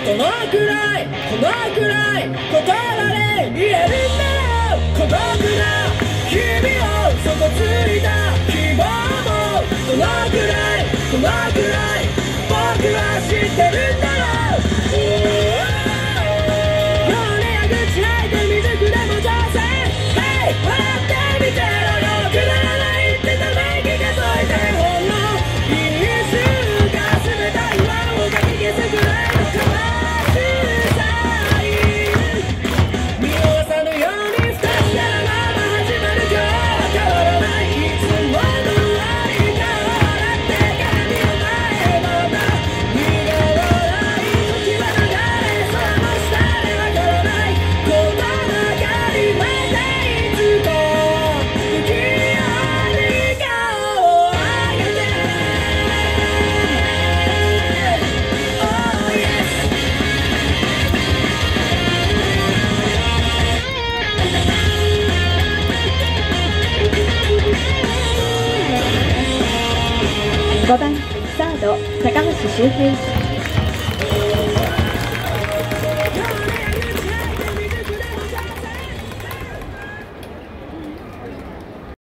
どのくらいこのくらい言葉で言えるんだろう。孤独な日々を底ついた希望もどのくらいこのくらい僕は知ってるんだろう。弱音や愚痴吐いて未熟でも挑戦。Hey 笑ってみてろよ。くだらないってため息が解いてほんの一瞬かすめた今をかき消すくらいの悲しさに見逃さぬように不確かなまま始まる今日は変わらないいつもの終わりが笑って鏡の前また苦笑い時は流れ空の下でわからないこの中にまたいつも不器用に顔を上げて Oh yes 5番サード高橋周平。